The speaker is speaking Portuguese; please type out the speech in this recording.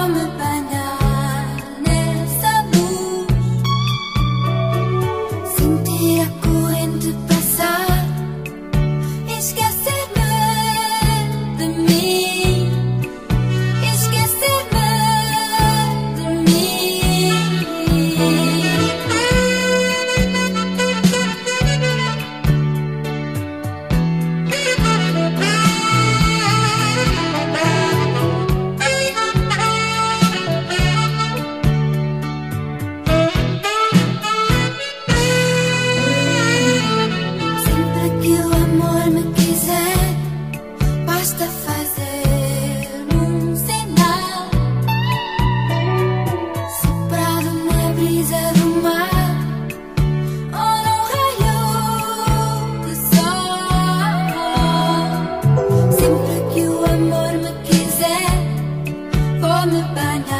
me banhar nessa luz, sentir a corrente passar, esquecer-me de mim, esquecer-me de mim. Sempre que o amor me quiser, basta fazer sinal, soprado na brisa do mar ou no raio do sol. Sempre que o amor me quiser, vou me banhar